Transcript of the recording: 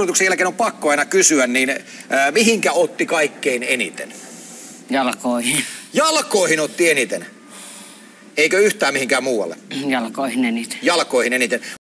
tunnetuksen jälkeen on pakko aina kysyä, niin mihinkä otti kaikkein eniten? Jalkoihin. Jalkoihin otti eniten? Eikö yhtään mihinkään muualle? Jalkoihin eniten. Jalkoihin eniten.